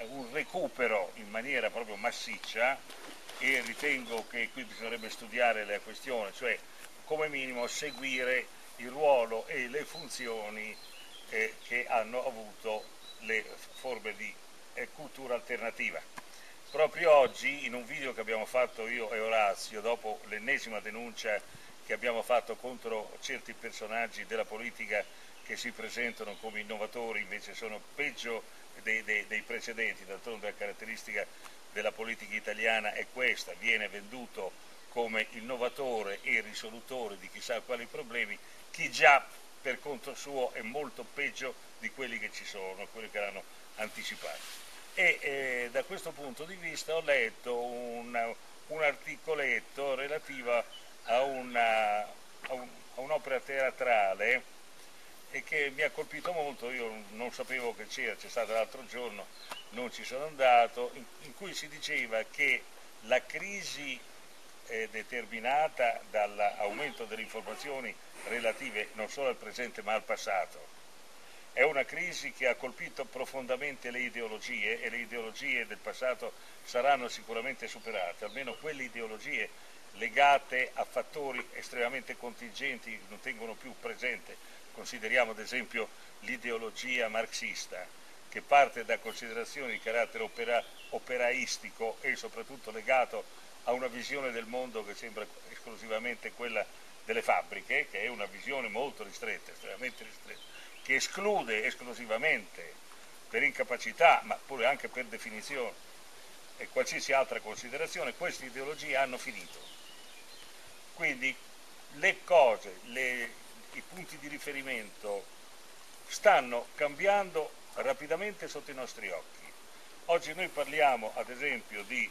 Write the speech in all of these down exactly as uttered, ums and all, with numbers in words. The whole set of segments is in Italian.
un recupero in maniera proprio massiccia, e ritengo che qui bisognerebbe studiare la questione, cioè come minimo seguire il ruolo e le funzioni eh, che hanno avuto le forme di eh, cultura alternativa. Proprio oggi, in un video che abbiamo fatto io e Orazio, dopo l'ennesima denuncia che abbiamo fatto contro certi personaggi della politica che si presentano come innovatori, invece sono peggio dei, dei, dei precedenti, d'altronde la caratteristica della politica italiana è questa, viene venduto come innovatore e risolutore di chissà quali problemi, chi già per conto suo è molto peggio di quelli che ci sono, quelli che l'hanno anticipato. E eh, da questo punto di vista ho letto un, un articoletto relativo a un'opera un, teatrale e che mi ha colpito molto. Io non sapevo che c'era, c'è stato l'altro giorno, non ci sono andato, in, in cui si diceva che la crisi eh, determinata dall'aumento delle informazioni relative non solo al presente ma al passato è una crisi che ha colpito profondamente le ideologie, e le ideologie del passato saranno sicuramente superate, almeno quelle ideologie legate a fattori estremamente contingenti che non tengono più presente. Consideriamo ad esempio l'ideologia marxista, che parte da considerazioni di carattere opera, operaistico e soprattutto legato a una visione del mondo che sembra esclusivamente quella delle fabbriche, che è una visione molto ristretta, estremamente ristretta, che esclude esclusivamente per incapacità, ma pure anche per definizione e qualsiasi altra considerazione. Queste ideologie hanno finito. Quindi le cose, le, i punti di riferimento stanno cambiando rapidamente sotto i nostri occhi. Oggi noi parliamo ad esempio di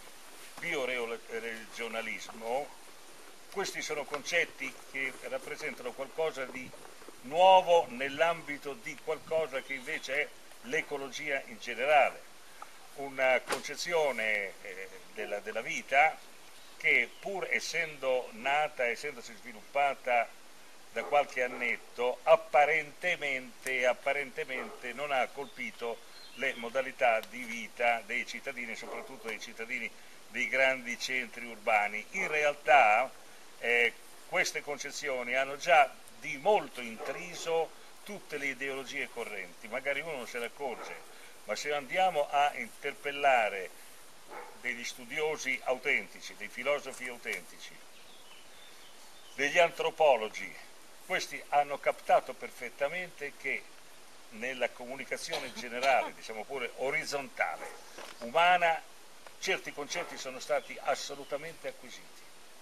bioregionalismo, questi sono concetti che rappresentano qualcosa di nuovo nell'ambito di qualcosa che invece è l'ecologia in generale, una concezione eh, della, della vita che pur essendo nata, essendosi sviluppata da qualche annetto, apparentemente, apparentemente non ha colpito le modalità di vita dei cittadini, soprattutto dei cittadini dei grandi centri urbani. In realtà eh, queste concezioni hanno già di molto intriso tutte le ideologie correnti, magari uno non se ne accorge, ma se andiamo a interpellare degli studiosi autentici, dei filosofi autentici, degli antropologi, questi hanno captato perfettamente che nella comunicazione generale, diciamo pure orizzontale, umana, certi concetti sono stati assolutamente acquisiti.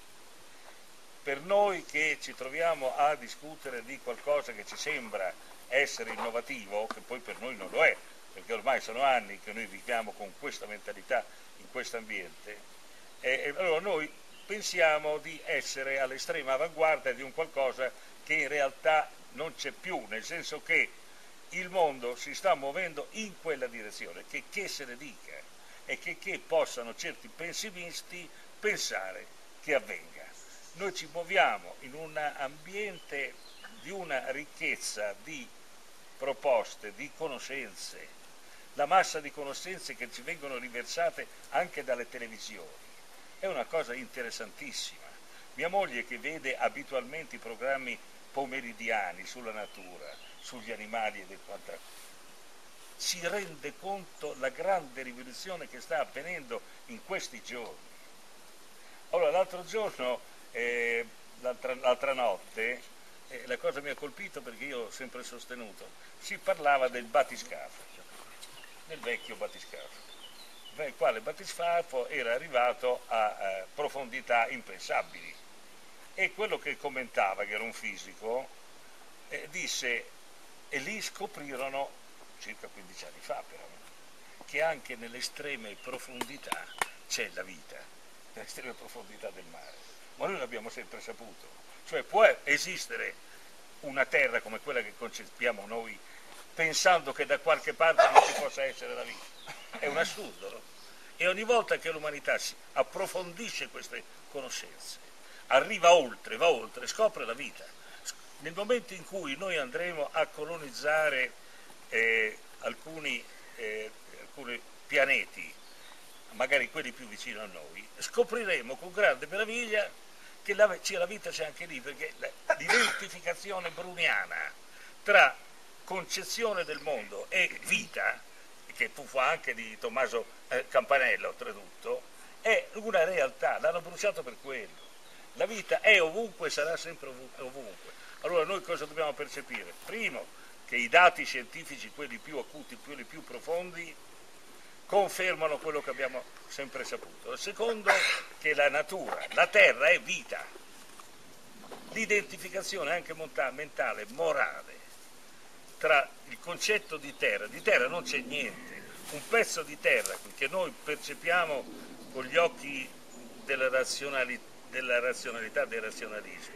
Per noi che ci troviamo a discutere di qualcosa che ci sembra essere innovativo, che poi per noi non lo è, perché ormai sono anni che noi viviamo con questa mentalità in questo ambiente, e allora noi pensiamo di essere all'estrema avanguardia di un qualcosa che in realtà non c'è più, nel senso che il mondo si sta muovendo in quella direzione, che che se ne dica e che che possano certi pessimisti pensare che avvenga. Noi ci muoviamo in un ambiente di una ricchezza di proposte, di conoscenze, la massa di conoscenze che ci vengono riversate anche dalle televisioni. È una cosa interessantissima. Mia moglie, che vede abitualmente i programmi pomeridiani sulla natura, sugli animali e del quant'altro, si rende conto la grande rivoluzione che sta avvenendo in questi giorni. Allora, l'altro giorno, eh, l'altra notte, eh, la cosa mi ha colpito perché io ho sempre sostenuto, si parlava del battiscafo, del vecchio battiscafo, il quale battiscafo era arrivato a eh, profondità impensabili. E quello che commentava, che era un fisico, eh, disse, e lì scoprirono, circa quindici anni fa però, che anche nelle estreme profondità c'è la vita, nelle estreme profondità del mare. Ma noi l'abbiamo sempre saputo, cioè può esistere una terra come quella che concepiamo noi pensando che da qualche parte non ci possa essere la vita. È un assurdo, no? E ogni volta che l'umanità si approfondisce queste conoscenze, arriva oltre, va oltre, scopre la vita. Nel momento in cui noi andremo a colonizzare eh, alcuni, eh, alcuni pianeti, magari quelli più vicini a noi, scopriremo con grande meraviglia che la, la vita c'è anche lì, perché l'identificazione browniana tra concezione del mondo e vita, che fu anche di Tommaso eh, Campanella oltretutto, è una realtà, l'hanno bruciato per quello. La vita è ovunque e sarà sempre ovunque. Allora noi cosa dobbiamo percepire? Primo, che i dati scientifici, quelli più acuti, quelli più profondi, confermano quello che abbiamo sempre saputo. Il secondo, che la natura, la terra è vita. L'identificazione anche mentale, morale, tra il concetto di terra, di terra non c'è niente, un pezzo di terra che noi percepiamo con gli occhi della razionalità, della razionalità del razionalismo,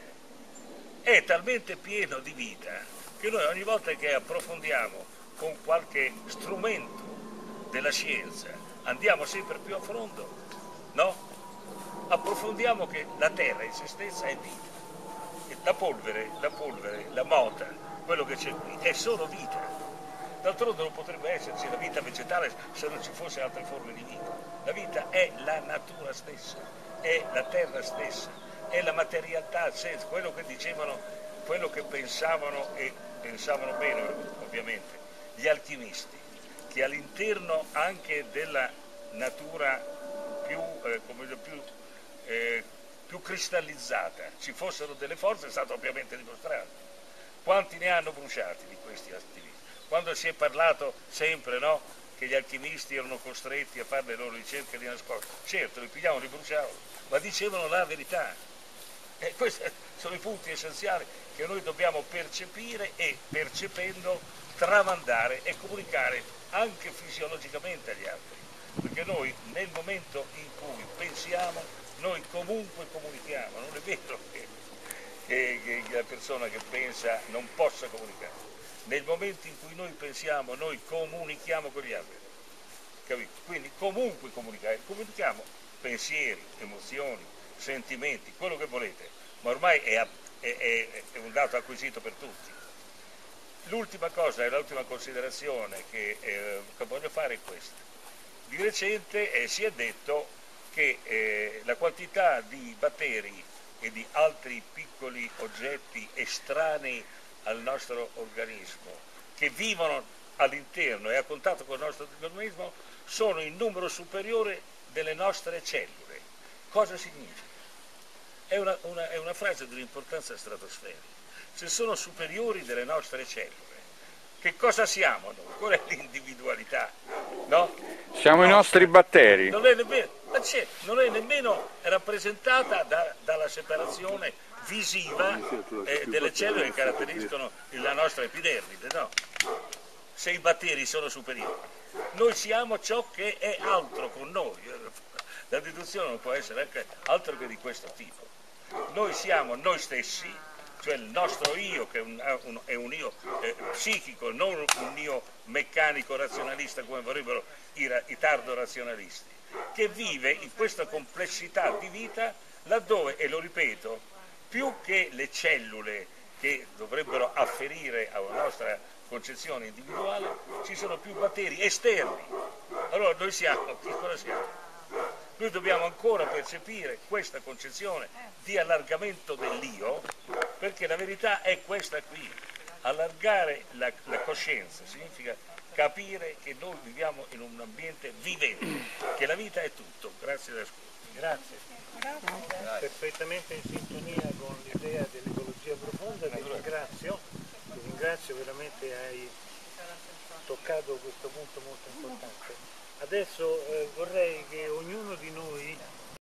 è talmente pieno di vita che noi ogni volta che approfondiamo con qualche strumento della scienza, andiamo sempre più a fondo, no? Approfondiamo che la terra in se stessa è vita. E la polvere, la polvere, la mota, quello che c'è qui, è solo vita. D'altronde non potrebbe esserci la vita vegetale se non ci fosse altre forme di vita. La vita è la natura stessa, è la terra stessa, è la materialità, quello che dicevano, quello che pensavano, e pensavano bene ovviamente, gli alchimisti, che all'interno anche della natura più, eh, come dire, più, eh, più cristallizzata ci fossero delle forze, è stato ovviamente dimostrato. Quanti ne hanno bruciati di questi attivisti? Quando si è parlato sempre, no, che gli alchimisti erano costretti a fare le loro ricerche di nascosto, certo, li pigliavano, li bruciavano, ma dicevano la verità. E questi sono i punti essenziali che noi dobbiamo percepire e, percependo, tramandare e comunicare anche fisiologicamente agli altri, perché noi nel momento in cui pensiamo noi comunque comunichiamo, non è vero che, che, che la persona che pensa non possa comunicare, nel momento in cui noi pensiamo noi comunichiamo con gli altri, capito? Quindi comunque comunicare, comunichiamo pensieri, emozioni, sentimenti, quello che volete, ma ormai è, è, è, è un dato acquisito per tutti. L'ultima cosa e l'ultima considerazione che, eh, che voglio fare è questa. Di recente eh, si è detto che eh, la quantità di batteri e di altri piccoli oggetti estranei al nostro organismo che vivono all'interno e a contatto con il nostro organismo sono in numero superiore delle nostre cellule. Cosa significa? È una, una, è una frase di un'importanza stratosferica. Se sono superiori delle nostre cellule, che cosa siamo noi? Qual è l'individualità? No? Siamo no, i nostri batteri. Non è nemmeno, non è nemmeno rappresentata da, dalla separazione visiva eh, delle cellule che caratterizzano la nostra epidermide, no? Se i batteri sono superiori. Noi siamo ciò che è altro con noi. La deduzione non può essere anche altro che di questo tipo. Noi siamo noi stessi, cioè il nostro io, che è un, un, è un io eh, psichico, non un io meccanico razionalista come vorrebbero i, i tardo razionalisti, che vive in questa complessità di vita laddove, e lo ripeto, più che le cellule che dovrebbero afferire alla nostra concezione individuale, ci sono più batteri esterni. Allora noi siamo, che cosa siamo? Noi dobbiamo ancora percepire questa concezione di allargamento dell'io, perché la verità è questa qui. Allargare la, la coscienza significa capire che noi viviamo in un ambiente vivente, che la vita è tutto. Grazie dell'ascolto. Grazie. Grazie. Perfettamente in sintonia con l'idea dell'ecologia profonda, ti ringrazio, ti ringrazio, veramente hai toccato questo punto molto importante. Adesso eh, vorrei che ognuno di noi